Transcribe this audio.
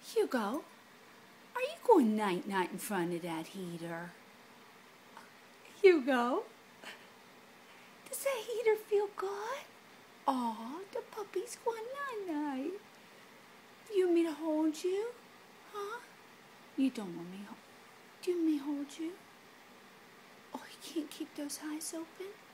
Hugo, are you going night-night in front of that heater? Hugo, does that heater feel good? Aw, the puppy's going night-night. Do you want me to hold you? Huh? You don't want me to hold you? Do you want me to hold you? Oh, you can't keep those eyes open?